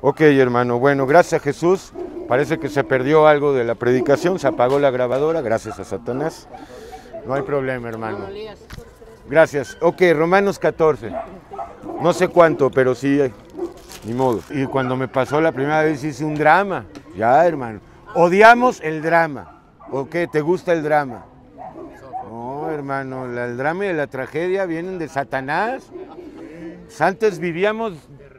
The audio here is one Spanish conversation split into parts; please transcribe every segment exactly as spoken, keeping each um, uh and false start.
Ok, hermano, bueno, gracias a Jesús. Parece que se perdió algo de la predicación, se apagó la grabadora, gracias a Satanás. No hay problema, hermano. Gracias. Ok, Romanos catorce. No sé cuánto, pero sí, ni modo. Y cuando me pasó la primera vez hice un drama. Ya, hermano. Odiamos el drama. ¿O qué? ¿Te gusta el drama? No, hermano, la- el drama y la tragedia vienen de Satanás. Antes vivíamos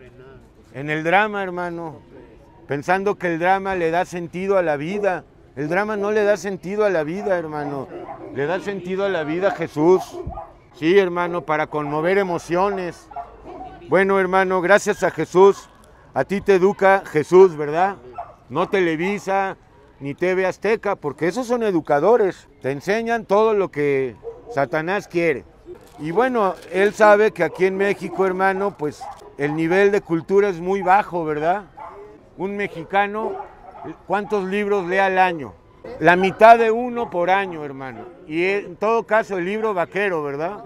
en el drama, hermano, pensando que el drama le da sentido a la vida. El drama no le da sentido a la vida, hermano. Le da sentido a la vida Jesús. Sí, hermano, para conmover emociones. Bueno, hermano, gracias a Jesús. A ti te educa Jesús, ¿verdad? No Televisa ni T V Azteca, porque esos son educadores. Te enseñan todo lo que Satanás quiere. Y bueno, él sabe que aquí en México, hermano, pues el nivel de cultura es muy bajo, ¿verdad? Un mexicano, ¿cuántos libros lee al año? La mitad de uno por año, hermano. Y en todo caso el libro vaquero, ¿verdad?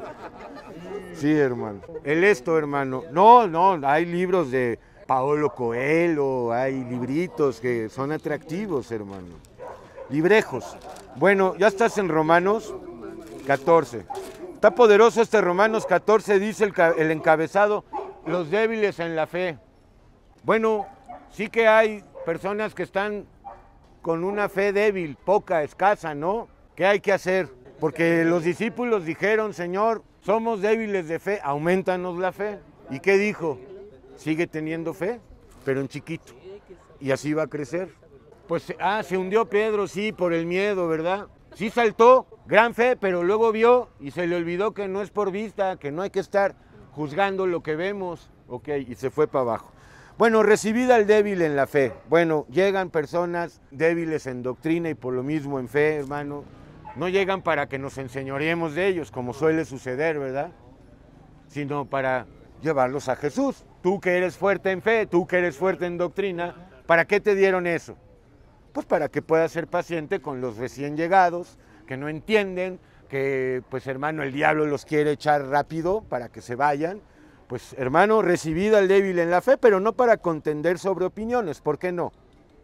Sí, hermano. El esto, hermano. No, no, hay libros de Paolo Coelho, hay libritos que son atractivos, hermano. Librejos. Bueno, ya estás en Romanos catorce. Está poderoso este Romanos catorce, dice el, el encabezado, los débiles en la fe. Bueno, sí que hay personas que están con una fe débil, poca, escasa, ¿no? ¿Qué hay que hacer? Porque los discípulos dijeron, Señor, somos débiles de fe, aumentanos la fe. ¿Y qué dijo? Sigue teniendo fe, pero en chiquito. Y así va a crecer. Pues, ah, se hundió Pedro, sí, por el miedo, ¿verdad? Sí saltó, gran fe, pero luego vio y se le olvidó que no es por vista, que no hay que estar juzgando lo que vemos. Ok, y se fue para abajo. Bueno, recibid al débil en la fe. Bueno, llegan personas débiles en doctrina y por lo mismo en fe, hermano. No llegan para que nos enseñoreemos de ellos, como suele suceder, ¿verdad? Sino para llevarlos a Jesús. Tú que eres fuerte en fe, tú que eres fuerte en doctrina, ¿para qué te dieron eso? Pues para que puedas ser paciente con los recién llegados, que no entienden, que pues hermano el diablo los quiere echar rápido para que se vayan. Pues hermano, recibid al débil en la fe, pero no para contender sobre opiniones. ¿Por qué no?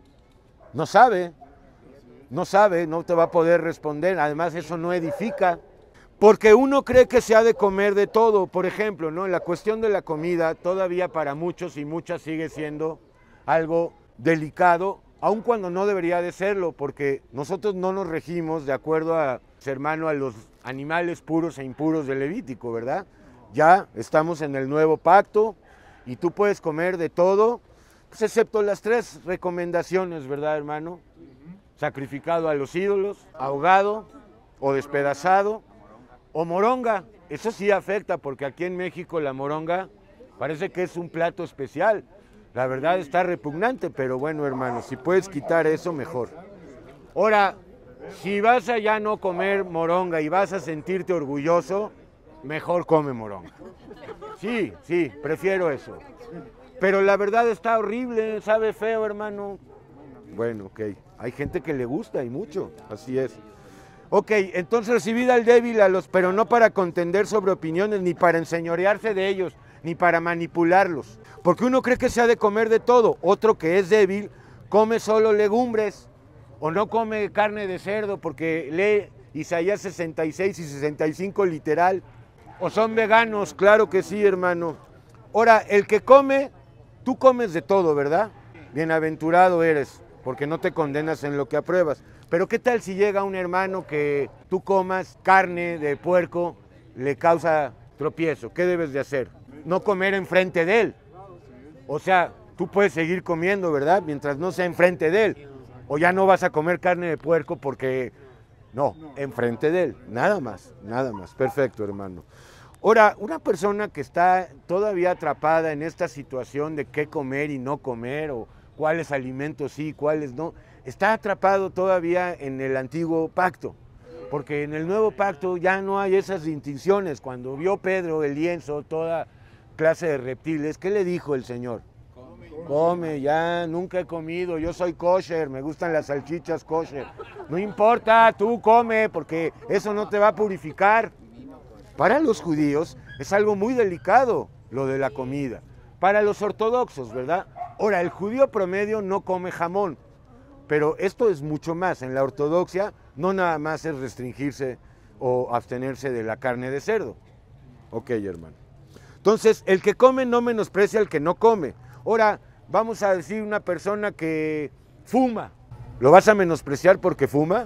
No sabe, no sabe, no te va a poder responder. Además eso no edifica. Porque uno cree que se ha de comer de todo. Por ejemplo, ¿no? La cuestión de la comida todavía para muchos y muchas sigue siendo algo delicado, aun cuando no debería de serlo, porque nosotros no nos regimos de acuerdo a, hermano, a los animales puros e impuros del Levítico, ¿verdad? Ya estamos en el nuevo pacto y tú puedes comer de todo, pues excepto las tres recomendaciones, ¿verdad, hermano? Sacrificado a los ídolos, ahogado o despedazado, o moronga. Eso sí afecta, porque aquí en México la moronga parece que es un plato especial. La verdad está repugnante, pero bueno, hermano, si puedes quitar eso, mejor. Ahora, si vas a ya no comer moronga y vas a sentirte orgulloso, mejor come moronga. Sí, sí, prefiero eso. Pero la verdad está horrible, sabe feo, hermano. Bueno, ok. Hay gente que le gusta y mucho, así es. Ok, entonces recibid al débil, a los, pero no para contender sobre opiniones, ni para enseñorearse de ellos, ni para manipularlos. Porque uno cree que se ha de comer de todo. Otro que es débil come solo legumbres o no come carne de cerdo porque lee Isaías sesenta y seis y sesenta y cinco literal. O son veganos, claro que sí, hermano. Ahora, el que come, tú comes de todo, ¿verdad? Bienaventurado eres, porque no te condenas en lo que apruebas. Pero ¿qué tal si llega un hermano que tú comas carne de puerco, le causa tropiezo? ¿Qué debes de hacer? No comer enfrente de él. O sea, tú puedes seguir comiendo, ¿verdad? Mientras no sea enfrente de él. O ya no vas a comer carne de puerco porque... No, enfrente de él. Nada más, nada más. Perfecto, hermano. Ahora, una persona que está todavía atrapada en esta situación de qué comer y no comer, o cuáles alimentos sí, cuáles no, está atrapado todavía en el antiguo pacto. Porque en el nuevo pacto ya no hay esas distinciones. Cuando vio Pedro el lienzo, toda clase de reptiles, ¿qué le dijo el Señor? Come, Come ya, nunca he comido, yo soy kosher, me gustan las salchichas kosher. No importa, tú come, porque eso no te va a purificar. Para los judíos es algo muy delicado lo de la comida. Para los ortodoxos, ¿verdad? Ahora, el judío promedio no come jamón, pero esto es mucho más. En la ortodoxia no nada más es restringirse o abstenerse de la carne de cerdo. Ok, hermano. Entonces, el que come no menosprecia al que no come. Ahora, vamos a decir una persona que fuma, ¿lo vas a menospreciar porque fuma?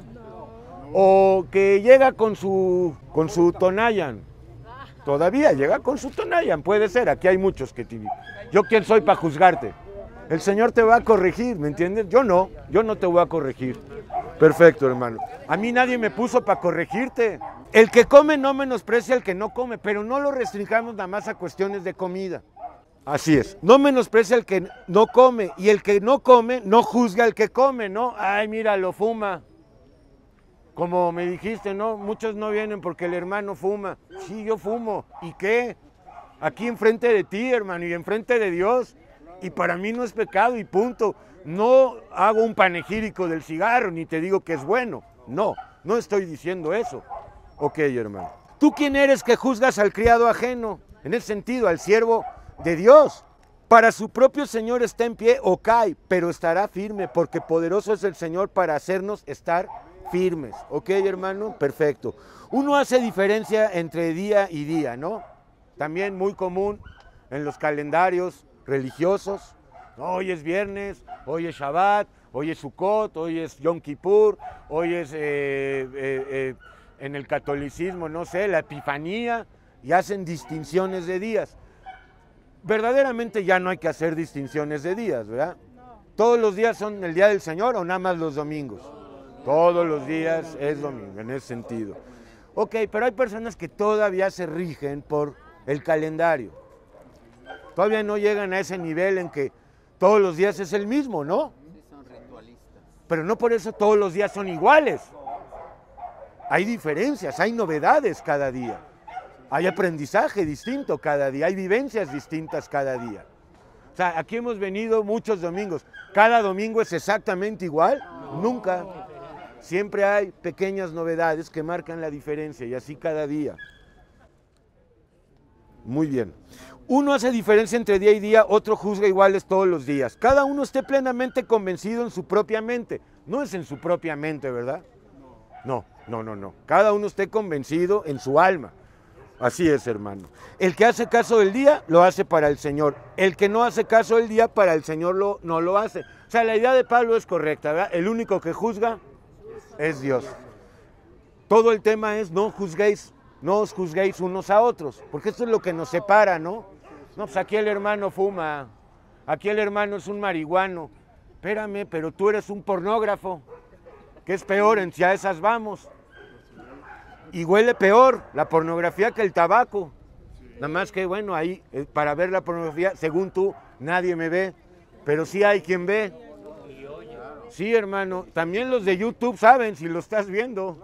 O que llega con su, con su Tonayan. Todavía llega con su Tonayan, puede ser. Aquí hay muchos que tienen. ¿Yo quién soy para juzgarte? El Señor te va a corregir, ¿me entiendes? Yo no, yo no te voy a corregir. Perfecto, hermano. A mí nadie me puso para corregirte. El que come no menosprecia al que no come, pero no lo restringamos nada más a cuestiones de comida. Así es. No menosprecia al que no come, y el que no come no juzga al que come, ¿no? Ay, mira, lo fuma. Como me dijiste, ¿no? Muchos no vienen porque el hermano fuma. Sí, yo fumo. ¿Y qué? Aquí enfrente de ti, hermano, y enfrente de Dios. Y para mí no es pecado y punto. No hago un panegírico del cigarro, ni te digo que es bueno. No, no estoy diciendo eso. Ok, hermano. ¿Tú quién eres que juzgas al criado ajeno? En ese sentido, al siervo de Dios. Para su propio Señor está en pie o cae, pero estará firme, porque poderoso es el Señor para hacernos estar firmes. Ok, hermano, perfecto. Uno hace diferencia entre día y día, ¿no? También muy común en los calendarios religiosos. Hoy es viernes, hoy es Shabbat, hoy es Sukkot, hoy es Yom Kippur, hoy es eh, eh, eh, en el catolicismo, no sé, la Epifanía, y hacen distinciones de días. Verdaderamente ya no hay que hacer distinciones de días, ¿verdad? ¿Todos los días son el día del Señor o nada más los domingos? Todos los días es domingo, en ese sentido. Ok, pero hay personas que todavía se rigen por el calendario. Todavía no llegan a ese nivel en que todos los días es el mismo, ¿no? Sí, son ritualistas. Pero no por eso todos los días son iguales. Hay diferencias, hay novedades cada día. Hay aprendizaje distinto cada día, hay vivencias distintas cada día. O sea, aquí hemos venido muchos domingos. ¿Cada domingo es exactamente igual? No. Nunca. Siempre hay pequeñas novedades que marcan la diferencia y así cada día. Muy bien. Uno hace diferencia entre día y día, otro juzga iguales todos los días. Cada uno esté plenamente convencido en su propia mente. No es en su propia mente, ¿verdad? No, no, no, no. Cada uno esté convencido en su alma. Así es, hermano. El que hace caso del día, lo hace para el Señor. El que no hace caso del día, para el Señor lo, no lo hace. O sea, la idea de Pablo es correcta, ¿verdad? El único que juzga es Dios. Todo el tema es no juzguéis, no os juzguéis unos a otros, porque esto es lo que nos separa, ¿no? No, pues aquí el hermano fuma, aquí el hermano es un marihuano. Espérame, pero tú eres un pornógrafo, que es peor, en si a esas vamos. Y huele peor la pornografía que el tabaco. Nada más que, bueno, ahí, para ver la pornografía, según tú, nadie me ve, pero sí hay quien ve. Sí, hermano, también los de YouTube saben si lo estás viendo.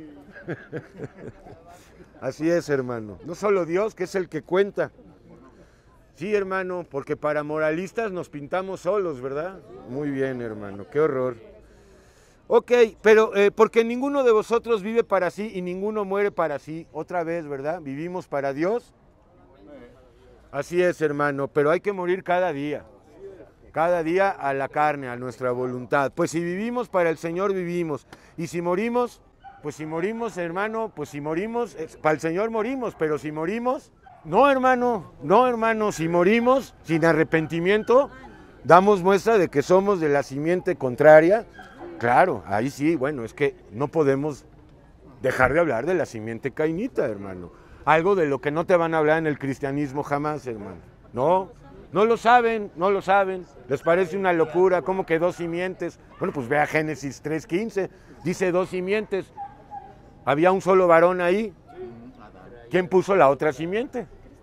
Así es, hermano. No solo Dios, que es el que cuenta. Sí, hermano, porque para moralistas nos pintamos solos, ¿verdad? Muy bien, hermano, qué horror. Ok, pero eh, porque ninguno de vosotros vive para sí y ninguno muere para sí. Otra vez, ¿verdad? Vivimos para Dios. Así es, hermano, pero hay que morir cada día. Cada día a la carne, a nuestra voluntad. Pues si vivimos para el Señor, vivimos. Y si morimos, pues si morimos, hermano, pues si morimos, para el Señor morimos, pero si morimos, no, hermano, no, hermano, si morimos sin arrepentimiento, damos muestra de que somos de la simiente contraria. Claro, ahí sí, bueno, es que no podemos dejar de hablar de la simiente cainita, hermano. Algo de lo que no te van a hablar en el cristianismo jamás, hermano. No, no lo saben, no lo saben. Les parece una locura, ¿cómo que dos simientes? Bueno, pues ve a Génesis tres quince, dice dos simientes. Había un solo varón ahí. ¿Quién puso la otra simiente?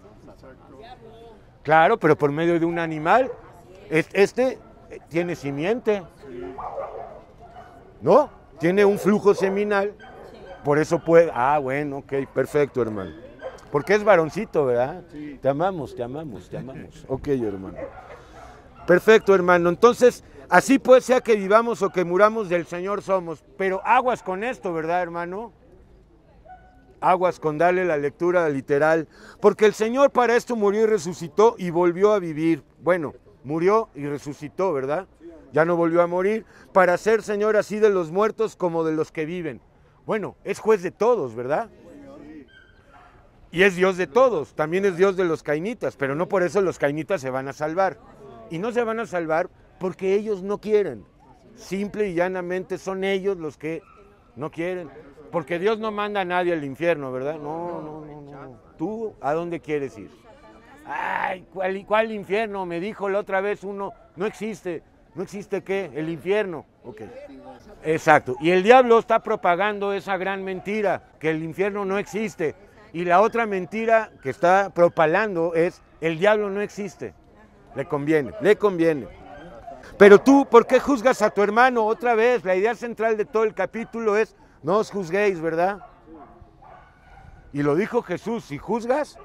Claro, pero por medio de un animal. Este tiene simiente. ¿No? Tiene un flujo seminal. Por eso puede... Ah, bueno, ok, perfecto, hermano. Porque es varoncito, ¿verdad? Sí. Te amamos, te amamos, te amamos. Ok, hermano. Perfecto, hermano. Entonces, así pues, sea que vivamos o que muramos, del Señor somos. Pero aguas con esto, ¿verdad, hermano? Aguas con darle la lectura literal. Porque el Señor para esto murió y resucitó y volvió a vivir. Bueno, murió y resucitó, ¿verdad? Ya no volvió a morir, para ser, Señor, así de los muertos como de los que viven. Bueno, es juez de todos, ¿verdad? Y es Dios de todos, también es Dios de los cainitas, pero no por eso los cainitas se van a salvar. Y no se van a salvar porque ellos no quieren. Simple y llanamente son ellos los que no quieren. Porque Dios no manda a nadie al infierno, ¿verdad? No, no, no, no. ¿Tú a dónde quieres ir? Ay, ¿cuál, cuál infierno? Me dijo la otra vez uno, no existe. ¿No existe qué? El infierno. Ok. Exacto. Y el diablo está propagando esa gran mentira, que el infierno no existe. Y la otra mentira que está propalando es, el diablo no existe. Le conviene, le conviene. Pero tú, ¿por qué juzgas a tu hermano? Otra vez, la idea central de todo el capítulo es, no os juzguéis, ¿verdad? Y lo dijo Jesús, si juzgas,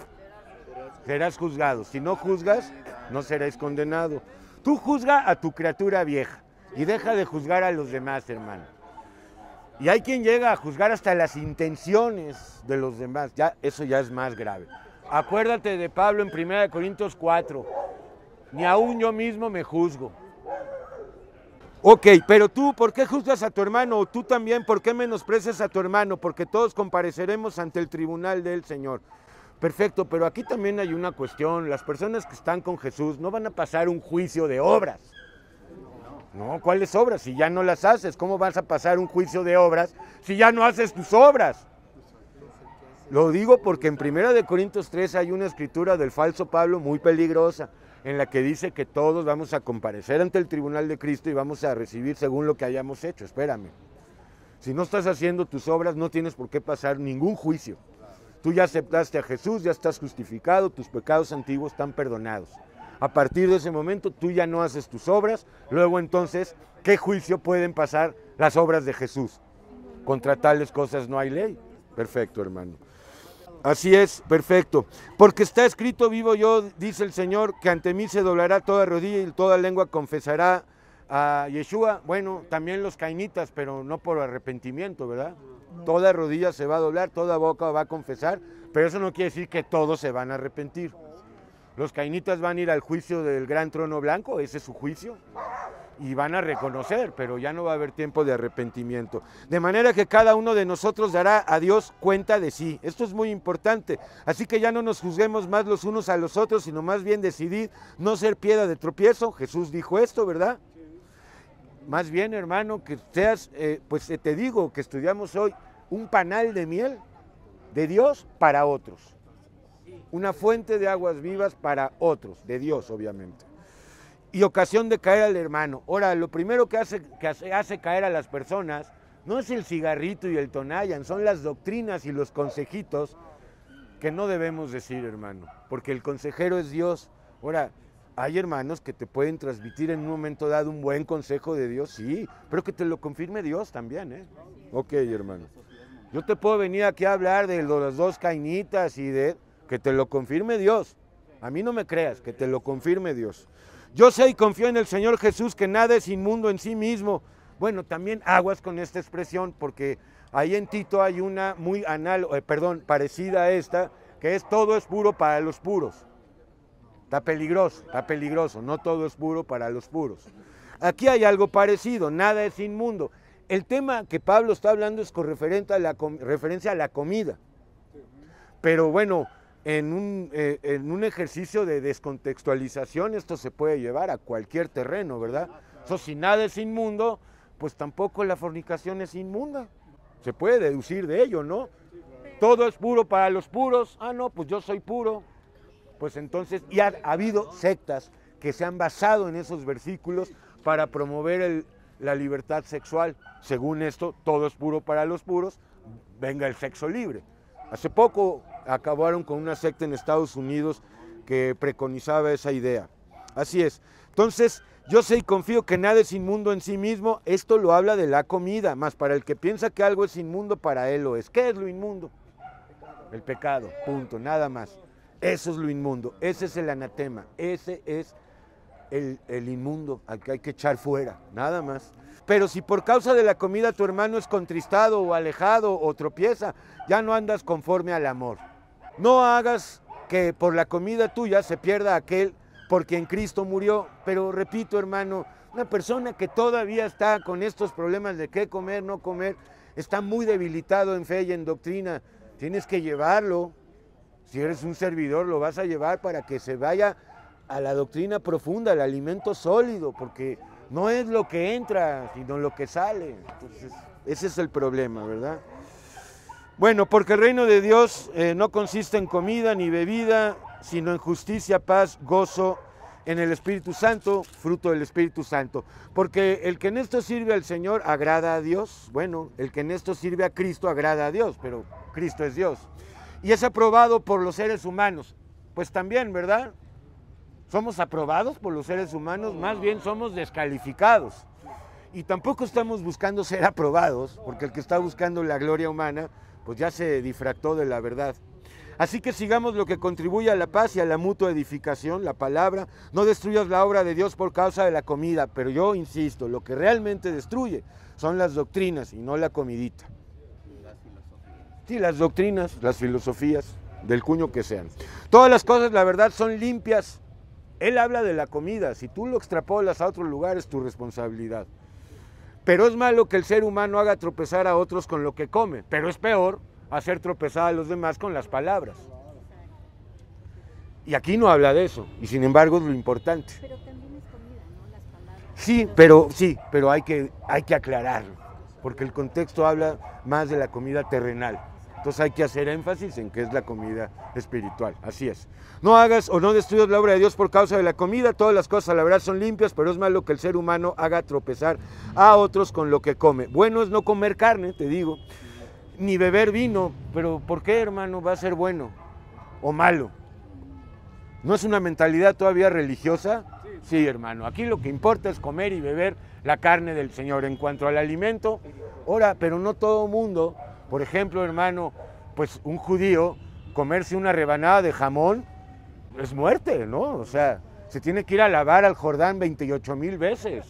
serás juzgado. Si no juzgas, no serás condenado. Tú juzga a tu criatura vieja y deja de juzgar a los demás, hermano. Y hay quien llega a juzgar hasta las intenciones de los demás. Ya, eso ya es más grave. Acuérdate de Pablo en primera de Corintios cuatro. Ni aún yo mismo me juzgo. Ok, pero tú, ¿por qué juzgas a tu hermano? O tú también, ¿por qué menosprecias a tu hermano? Porque todos compareceremos ante el tribunal del Señor. Perfecto, pero aquí también hay una cuestión. Las personas que están con Jesús no van a pasar un juicio de obras. No, ¿cuáles obras? Si ya no las haces, ¿cómo vas a pasar un juicio de obras si ya no haces tus obras? Lo digo porque en primera de Corintios tres hay una escritura del falso Pablo muy peligrosa, en la que dice que todos vamos a comparecer ante el tribunal de Cristo y vamos a recibir según lo que hayamos hecho. Espérame. Si no estás haciendo tus obras, no tienes por qué pasar ningún juicio. Tú ya aceptaste a Jesús, ya estás justificado, tus pecados antiguos están perdonados. A partir de ese momento tú ya no haces tus obras, luego entonces, ¿qué juicio pueden pasar las obras de Jesús? Contra tales cosas no hay ley. Perfecto, hermano. Así es, perfecto. Porque está escrito, vivo yo, dice el Señor, que ante mí se doblará toda rodilla y toda lengua confesará a Yeshua. Bueno, también los cainitas, pero no por arrepentimiento, ¿verdad? Toda rodilla se va a doblar, toda boca va a confesar, pero eso no quiere decir que todos se van a arrepentir. Los cainitas van a ir al juicio del gran trono blanco, ese es su juicio, y van a reconocer, pero ya no va a haber tiempo de arrepentimiento. De manera que cada uno de nosotros dará a Dios cuenta de sí. Esto es muy importante. Así que ya no nos juzguemos más los unos a los otros, sino más bien decidir no ser piedra de tropiezo. Jesús dijo esto, ¿verdad? Más bien, hermano, que seas, eh, pues te digo que estudiamos hoy un panal de miel de Dios para otros. Una fuente de aguas vivas para otros, de Dios, obviamente. Y ocasión de caer al hermano. Ahora, lo primero que hace, que hace, hace caer a las personas no es el cigarrito y el Tonayan, son las doctrinas y los consejitos que no debemos decir, hermano, porque el consejero es Dios. Ahora, hay hermanos que te pueden transmitir en un momento dado un buen consejo de Dios, sí, pero que te lo confirme Dios también, ¿eh? Ok, hermano. Yo te puedo venir aquí a hablar de las dos cainitas y de que te lo confirme Dios. A mí no me creas, que te lo confirme Dios. Yo sé y confío en el Señor Jesús que nada es inmundo en sí mismo. Bueno, también aguas con esta expresión, porque ahí en Tito hay una muy análoga, eh, perdón, parecida a esta, que es todo es puro para los puros. Está peligroso, está peligroso, no todo es puro para los puros. Aquí hay algo parecido, nada es inmundo. El tema que Pablo está hablando es con referente a la, referencia a la comida. Pero bueno, en un, eh, en un ejercicio de descontextualización esto se puede llevar a cualquier terreno, ¿verdad? So, si nada es inmundo, pues tampoco la fornicación es inmunda. Se puede deducir de ello, ¿no? Todo es puro para los puros. Ah, no, pues yo soy puro. Pues entonces, y ha, ha habido sectas que se han basado en esos versículos para promover el, la libertad sexual. Según esto, todo es puro para los puros, venga el sexo libre. Hace poco acabaron con una secta en Estados Unidos que preconizaba esa idea. Así es. Entonces, yo sé y confío que nada es inmundo en sí mismo. Esto lo habla de la comida, más para el que piensa que algo es inmundo, para él lo es. ¿Qué es lo inmundo? El pecado, punto, nada más. Eso es lo inmundo, ese es el anatema, ese es el, el inmundo al que hay que echar fuera, nada más. Pero si por causa de la comida tu hermano es contristado o alejado o tropieza, ya no andas conforme al amor. No hagas que por la comida tuya se pierda aquel porque en Cristo murió. Pero repito, hermano, una persona que todavía está con estos problemas de qué comer, no comer, está muy debilitado en fe y en doctrina. Tienes que llevarlo. Si eres un servidor, lo vas a llevar para que se vaya a la doctrina profunda, al alimento sólido, porque no es lo que entra, sino lo que sale. Entonces, ese es el problema, ¿verdad? Bueno, porque el reino de Dios eh, no consiste en comida ni bebida, sino en justicia, paz, gozo en el Espíritu Santo, fruto del Espíritu Santo. Porque el que en esto sirve al Señor agrada a Dios. Bueno, el que en esto sirve a Cristo agrada a Dios, pero Cristo es Dios. Y es aprobado por los seres humanos. Pues también, ¿verdad? ¿Somos aprobados por los seres humanos? Más bien somos descalificados. Y tampoco estamos buscando ser aprobados, porque el que está buscando la gloria humana, pues ya se difractó de la verdad. Así que sigamos lo que contribuye a la paz y a la mutua edificación, la palabra. No destruyas la obra de Dios por causa de la comida, pero yo insisto, lo que realmente destruye son las doctrinas y no la comidita. Sí, las doctrinas, las filosofías, del cuño que sean. Todas las cosas, la verdad, son limpias. Él habla de la comida, si tú lo extrapolas a otro lugar es tu responsabilidad. Pero es malo que el ser humano haga tropezar a otros con lo que come, pero es peor hacer tropezar a los demás con las palabras. Y aquí no habla de eso, y sin embargo es lo importante. Pero también es comida, ¿no? Las palabras. Sí, pero, sí, pero hay que, hay que aclararlo, porque el contexto habla más de la comida terrenal. Entonces hay que hacer énfasis en que es la comida espiritual, así es. No hagas o no destruyas la obra de Dios por causa de la comida, todas las cosas la verdad son limpias, pero es malo que el ser humano haga tropezar a otros con lo que come. Bueno es no comer carne, te digo, ni beber vino, pero ¿por qué, hermano, va a ser bueno o malo? ¿No es una mentalidad todavía religiosa? Sí, hermano, aquí lo que importa es comer y beber la carne del Señor. En cuanto al alimento, ahora, pero no todo mundo. Por ejemplo, hermano, pues un judío, comerse una rebanada de jamón es muerte, ¿no? O sea, se tiene que ir a lavar al Jordán veintiocho mil veces.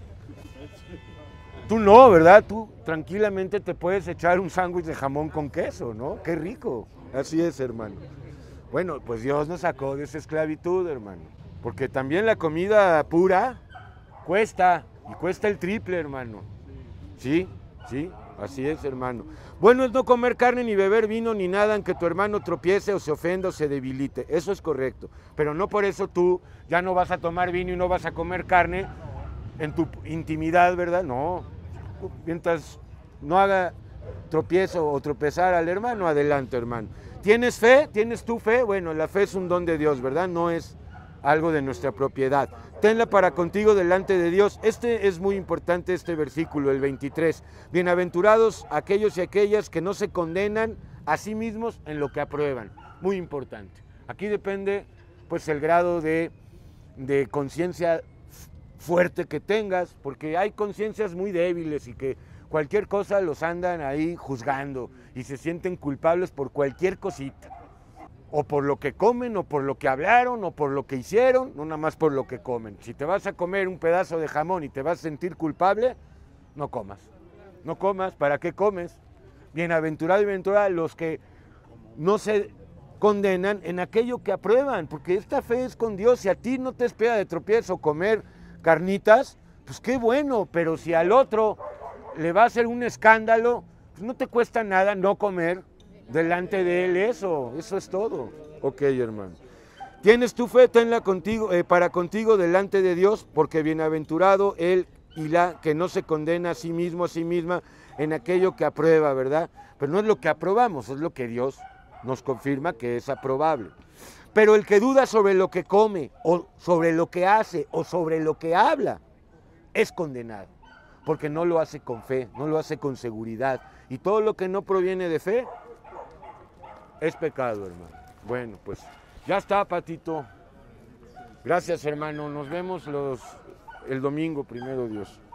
Tú no, ¿verdad? Tú tranquilamente te puedes echar un sándwich de jamón con queso, ¿no? Qué rico. Así es, hermano. Bueno, pues Dios nos sacó de esa esclavitud, hermano. Porque también la comida pura cuesta, y cuesta el triple, hermano. ¿Sí? ¿Sí? Así es, hermano. Bueno es no comer carne, ni beber vino, ni nada en que tu hermano tropiece o se ofenda o se debilite. Eso es correcto. Pero no por eso tú ya no vas a tomar vino y no vas a comer carne en tu intimidad, ¿verdad? No. Mientras no haga tropiezo o tropezar al hermano, adelante, hermano. ¿Tienes fe? ¿Tienes tu fe? Bueno, la fe es un don de Dios, ¿verdad? No es algo de nuestra propiedad. Tenla para contigo delante de Dios. Este es muy importante, este versículo, el veintitrés. Bienaventurados aquellos y aquellas que no se condenan a sí mismos en lo que aprueban. Muy importante. Aquí depende, pues, el grado de, de conciencia fuerte que tengas, porque hay conciencias muy débiles y que cualquier cosa los andan ahí juzgando y se sienten culpables por cualquier cosita. O por lo que comen, o por lo que hablaron, o por lo que hicieron, no nada más por lo que comen. Si te vas a comer un pedazo de jamón y te vas a sentir culpable, no comas. No comas, ¿para qué comes? Bienaventurado y bienaventurada los que no se condenan en aquello que aprueban, porque esta fe es con Dios. Si a ti no te espera de tropiezo comer carnitas, pues qué bueno, pero si al otro le va a hacer un escándalo, pues no te cuesta nada no comer delante de él eso, eso es todo. Ok, hermano. Tienes tu fe, tenla contigo, eh, para contigo delante de Dios, porque bienaventurado él y la que no se condena a sí mismo, a sí misma, en aquello que aprueba, ¿verdad? Pero no es lo que aprobamos, es lo que Dios nos confirma que es aprobable. Pero el que duda sobre lo que come, o sobre lo que hace, o sobre lo que habla, es condenado, porque no lo hace con fe, no lo hace con seguridad, y todo lo que no proviene de fe, es pecado, hermano. Bueno, pues ya está, Patito. Gracias, hermano. Nos vemos los, el domingo, primero Dios.